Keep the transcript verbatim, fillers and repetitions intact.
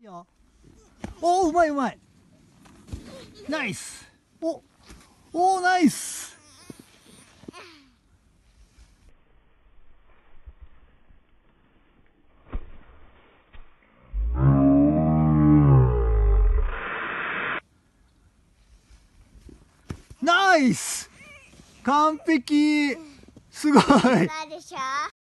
いいよ。おー、うまいうまい。ナイス。おおー、ナイス。ナイス。完璧。すごい。 ないでしょ。